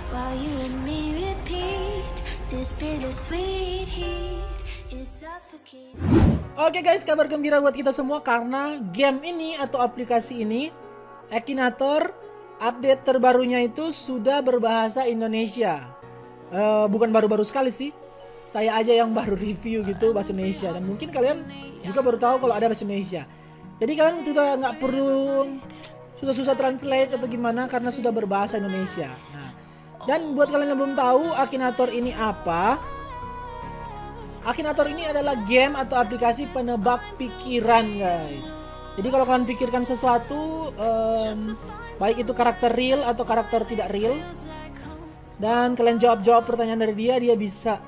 while you and me repeat this bittersweet heat is suffocating. Oke guys, kabar gembira buat kita semua karena game ini atau aplikasi ini, Akinator, update terbarunya itu sudah berbahasa Indonesia. Bukan baru-baru sekali sih, saya aja yang baru review gitu bahasa Indonesia, dan mungkin kalian juga baru tahu kalau ada bahasa Indonesia. Jadi kalian sudah nggak perlu susah-susah translate atau gimana karena sudah berbahasa Indonesia. Nah, dan buat kalian yang belum tahu Akinator ini apa, Akinator ini adalah game atau aplikasi penebak pikiran guys. Jadi kalau kalian pikirkan sesuatu, baik itu karakter real atau karakter tidak real, dan kalian jawab pertanyaan dari dia, dia bisa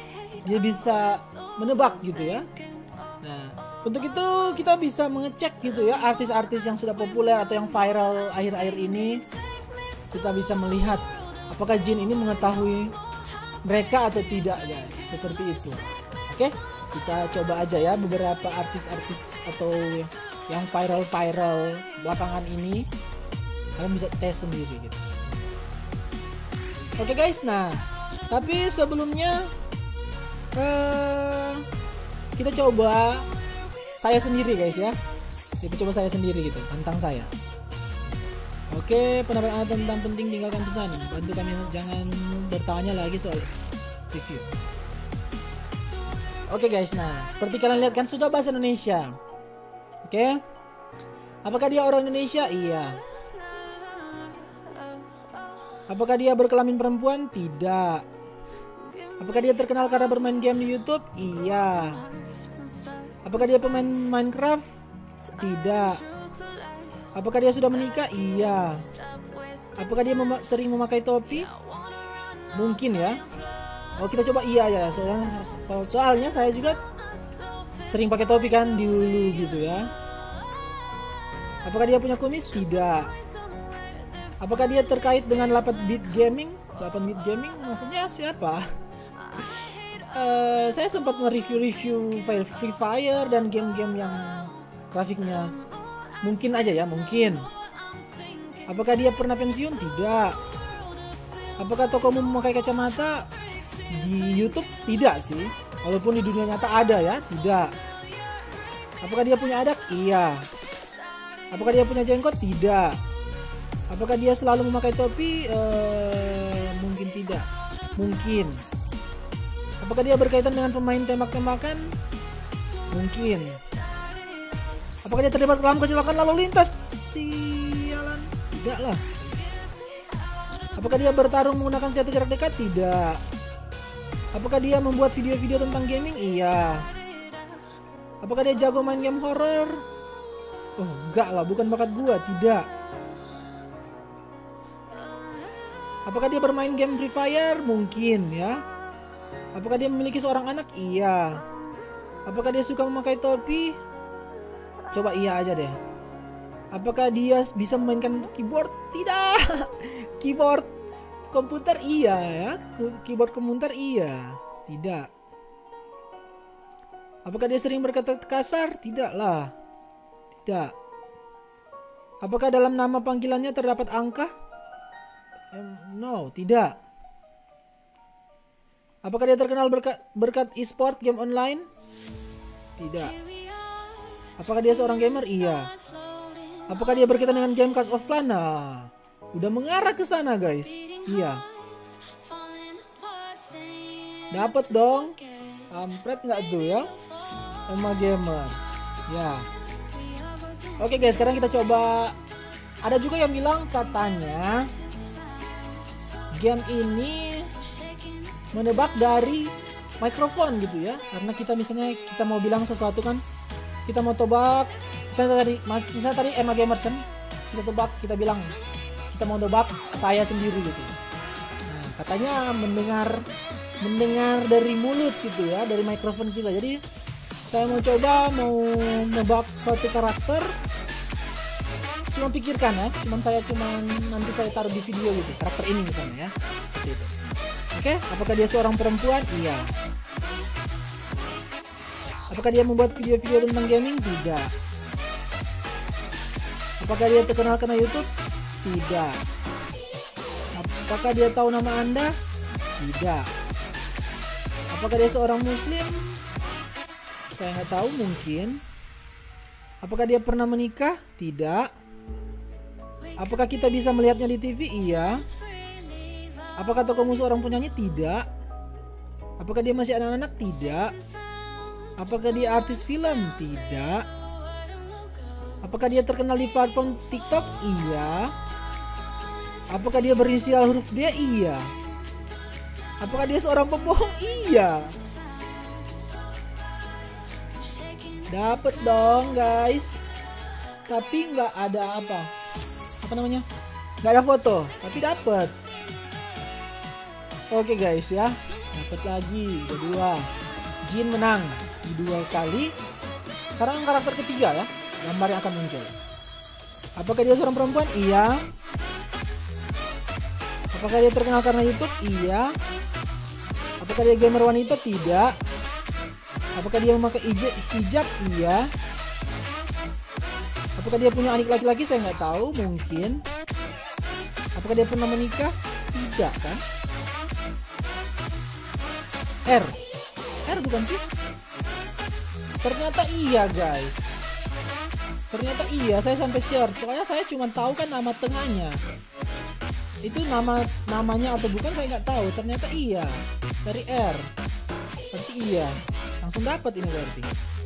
menebak gitu ya. Nah, untuk itu kita bisa mengecek gitu ya artis-artis yang sudah populer atau yang viral akhir-akhir ini. Kita bisa melihat apakah Jin ini mengetahui mereka atau tidak guys, seperti itu. Oke, kita coba aja ya beberapa artis-artis atau yang viral belakangan ini. Kalian bisa tes sendiri gitu. Oke guys, nah tapi sebelumnya kita coba saya sendiri guys ya. Kita coba saya sendiri gitu, tentang saya. Oke, pendapat Anda tentang penting tinggalkan pesan. Bantu kami, jangan bertanya lagi soal review. Oke guys, nah seperti kalian lihat kan sudah bahasa Indonesia. Oke, apakah dia orang Indonesia? Iya. Apakah dia berkelamin perempuan? Tidak. Apakah dia terkenal karena bermain game di YouTube? Iya. Apakah dia pemain Minecraft? Tidak. Apakah dia sudah menikah? Iya. Apakah dia sering memakai topi? Mungkin ya. Oh, kita coba iya ya. Soalnya saya juga sering pakai topi kan dulu gitu ya. Apakah dia punya kumis? Tidak. Apakah dia terkait dengan 8-bit gaming? 8-bit gaming maksudnya siapa? Saya sempat mereview Free Fire dan game-game yang grafiknya mungkin aja ya, mungkin. Apakah dia pernah pensiun? Tidak. Apakah tokomu memakai kacamata? Di YouTube tidak sih, walaupun di dunia nyata ada ya. Tidak. Apakah dia punya adak? Iya. Apakah dia punya jenggot? Tidak. Apakah dia selalu memakai topi? Mungkin tidak. Mungkin. Apakah dia berkaitan dengan pemain tembak-tembakan? Mungkin. Apakah dia terlibat dalam kecelakaan lalu lintas? Sialan. Tidak lah. Apakah dia bertarung menggunakan senjata jarak dekat? Tidak. Apakah dia membuat video-video tentang gaming? Iya. Apakah dia jago main game horror? Oh, enggak lah, bukan bakat gua, tidak. Apakah dia bermain game Free Fire? Mungkin ya. Apakah dia memiliki seorang anak? Iya. Apakah dia suka memakai topi? Coba iya aja deh. Apakah dia bisa memainkan keyboard? Tidak. Keyboard komputer iya ya. Keyboard komputer iya. Tidak. Apakah dia sering berkata kasar? Tidak lah. Tidak. Apakah dalam nama panggilannya terdapat angka? No, tidak. Apakah dia terkenal berkat e-sport game online? Tidak. Apakah dia seorang gamer? Iya. Apakah dia berkaitan dengan game Clash of Clans? Nah, udah mengarah ke sana guys. Iya. Dapat dong. Kampret nggak tuh ya? Emma Gamers. Ya. Oke guys, sekarang kita coba. Ada juga yang bilang katanya game ini menebak dari mikrofon gitu ya. Karena kita misalnya kita mau bilang sesuatu kan, kita mau tebak. Misalnya tadi Emma Gamers kan, kita tebak, kita bilang kita mau tebak saya sendiri gitu. Nah, katanya mendengar dari mulut gitu ya, dari mikrofon kita. Jadi saya mau coba nebak suatu karakter, cuma pikirkan ya, nanti saya taruh di video gitu, karakter ini misalnya ya, seperti itu. Oke, apakah dia seorang perempuan? Iya. Apakah dia membuat video-video tentang gaming? Tidak. Apakah dia terkenal karena YouTube? Tidak. Apakah dia tahu nama Anda? Tidak. Apakah dia seorang muslim? Saya nggak tahu, mungkin. Apakah dia pernah menikah? Tidak. Apakah kita bisa melihatnya di TV? Iya. Apakah tokoh musuh orang penyanyi? Tidak. Apakah dia masih anak-anak? Tidak. Apakah dia artis film? Tidak. Apakah dia terkenal di platform TikTok? Iya. Apakah dia berinisial huruf D? Iya. Apakah dia seorang pembohong? Iya. Dapet dong guys. Tapi nggak ada apa namanya? Nggak ada foto, tapi dapet. Oke guys ya, dapet lagi. Kedua, Jin menang di 2 kali. Sekarang karakter ketiga ya, gambar yang akan muncul. Apakah dia seorang perempuan? Iya. Apakah dia terkenal karena YouTube? Iya. Apakah dia gamer wanita? Tidak. Apakah dia memakai hijab? Iya. Apakah dia punya adik laki-laki? Saya nggak tahu, mungkin. Apakah dia pernah menikah? Tidak kan? R bukan sih? Ternyata iya guys. Ternyata iya, saya sampai share. Soalnya saya cuma tahu kan nama tengahnya. Itu namanya atau bukan saya nggak tahu. Ternyata iya, dari R. Berarti iya. Langsung dapat ini berarti.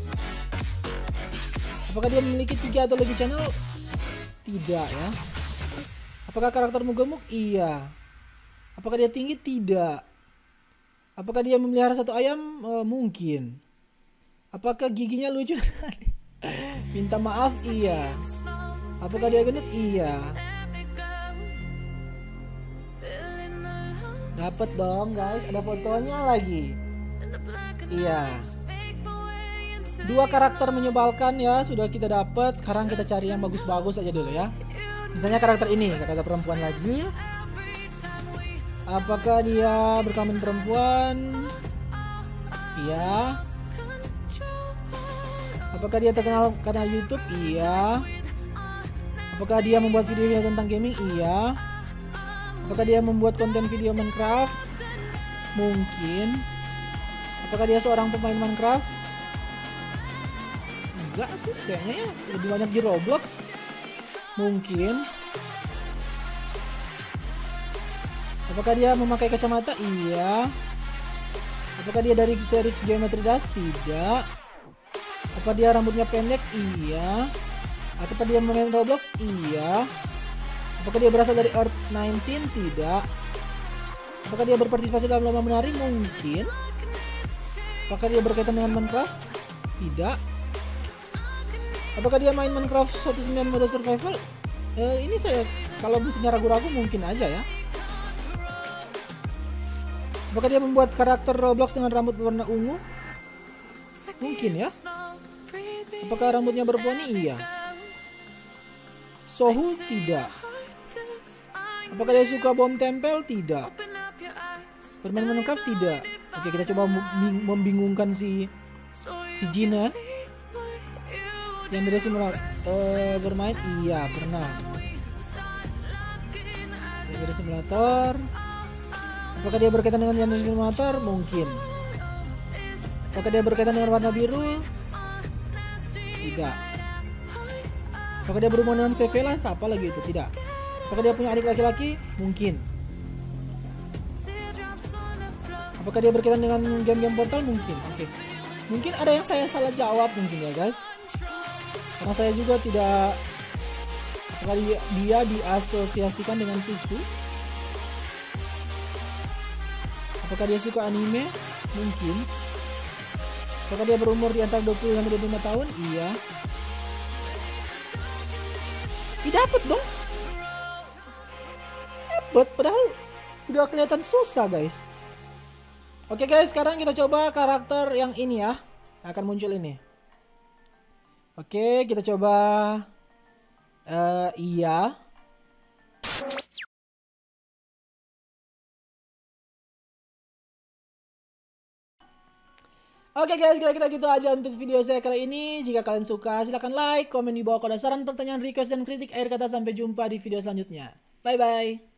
Apakah dia memiliki 3 atau lebih channel? Tidak ya. Apakah karaktermu gemuk? Iya. Apakah dia tinggi? Tidak. Apakah dia memelihara 1 ayam? Mungkin. Apakah giginya lucu? Minta maaf? Iya. Apakah dia gendut? Iya. Dapat dong guys, ada fotonya lagi. Iya. 2 karakter menyebalkan ya, sudah kita dapat. Sekarang kita cari yang bagus-bagus aja dulu ya. Misalnya karakter ini, karakter perempuan lagi. Apakah dia berkelamin perempuan? Iya. Apakah dia terkenal karena YouTube? Iya. Apakah dia membuat video tentang gaming? Iya. Apakah dia membuat konten video Minecraft? Mungkin. Apakah dia seorang pemain Minecraft? Enggak sih, kayaknya ya lebih banyak di Roblox. Mungkin. Apakah dia memakai kacamata? Iya. Apakah dia dari series Geometry Dash? Tidak. Apa dia rambutnya pendek? Iya. Apakah dia main Roblox? Iya. Apakah dia berasal dari Earth 19? Tidak. Apakah dia berpartisipasi dalam lomba menari? Mungkin. Apakah dia berkaitan dengan Minecraft? Tidak. Apakah dia main Minecraft 1.9 mode survival? Ini saya kalau misalnya ragu-ragu mungkin aja ya. Apakah dia membuat karakter Roblox dengan rambut warna ungu? Mungkin ya. Apakah rambutnya berponi? Iya. Sohu? Tidak. Apakah dia suka bom tempel? Tidak. Bermain Minecraft? Tidak. Oke, kita coba membingungkan si Jina. Yang dari simulator bermain? Iya, pernah. Yang dari simulator. Apakah dia berkaitan dengan yang dari simulator? Mungkin. Apakah dia berkaitan dengan warna biru? Tidak. Apakah dia berhubungan dengan Sevilla? Apa lagi itu? Tidak. Apakah dia punya adik laki-laki? Mungkin. Apakah dia berkaitan dengan game-game Portal? Mungkin. Oke. Mungkin ada yang saya salah jawab mungkin ya guys. Karena saya juga tidak. Apakah dia diasosiasikan dengan susu? Apakah dia suka anime? Mungkin. Apakah dia berumur di antara 20 sampai 25 tahun? Iya. Dapat dong. Dapat, padahal udah kelihatan susah guys. Oke guys, sekarang kita coba karakter yang ini ya. Akan muncul ini. Oke, kita coba iya. Oke guys, kira-kira gitu aja untuk video saya kali ini. Jika kalian suka, silahkan like, komen di bawah, kalau ada saran, pertanyaan, request, dan kritik akhir kata. Sampai jumpa di video selanjutnya. Bye-bye.